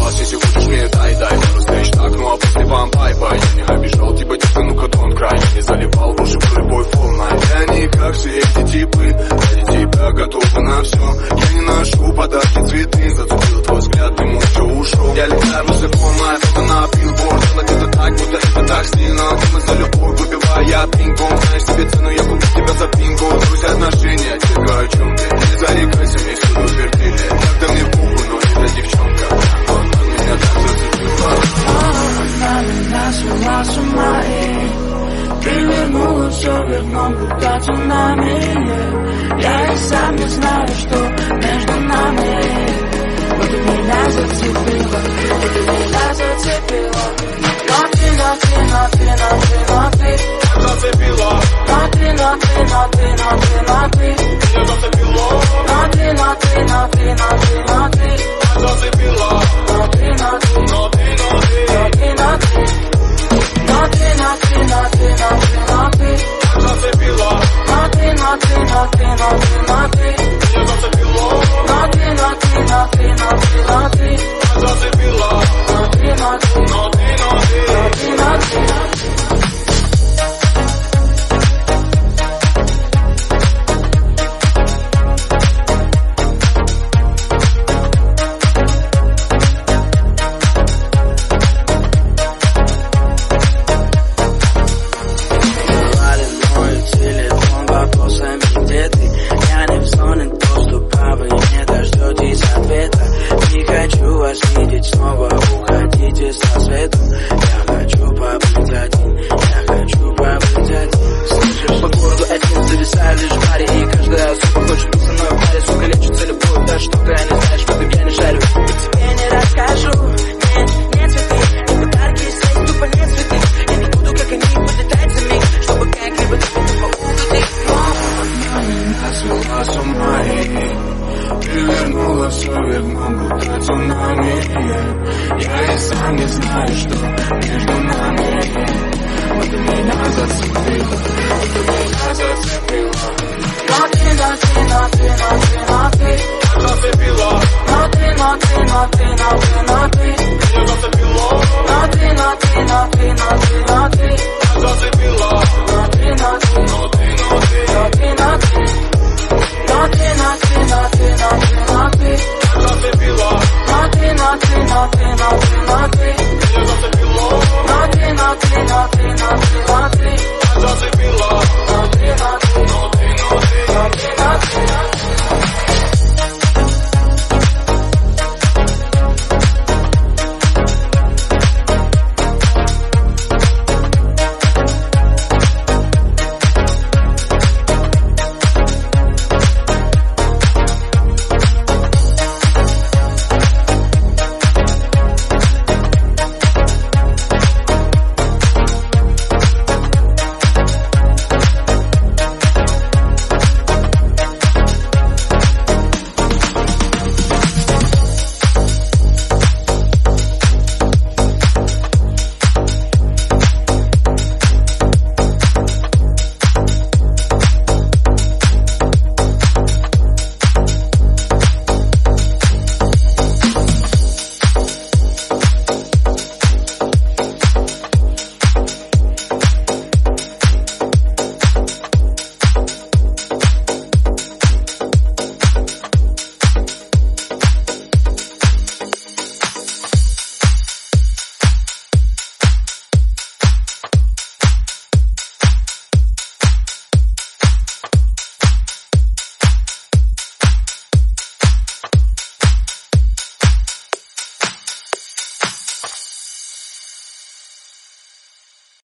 вас, если хочешь мне дай просто ищ так, ну а после вам бай-бай. Я не обижал тебя, типа, ну-ка тон край. Не заливал уши в любой волной. Я не как все эти типы, ради тебя готова на все. Я не ношу подарки, цветы, зацепил твой взгляд, ты молча ушел. Я летаю высоко, моя фото на билборд. Она где-то так, будто это так стильно. Мы за любовь выпивая пинг-понг. Знаешь себе цену, я куплю тебя за пинку. Друзья, отношения, тихо, о чем ты? Не зарекайся, мне всюду твердили. Когда мне похуй, но эта девчонка, она меня так зацепила. Она меня свела с ума, ты вернула все верном, будто цунами. Я и сам не знаю, что между нами. Вот ты меня зацепила, вот ты меня зацепила. Но ты Зацепила. Но ты меня зацепила. Зацепила.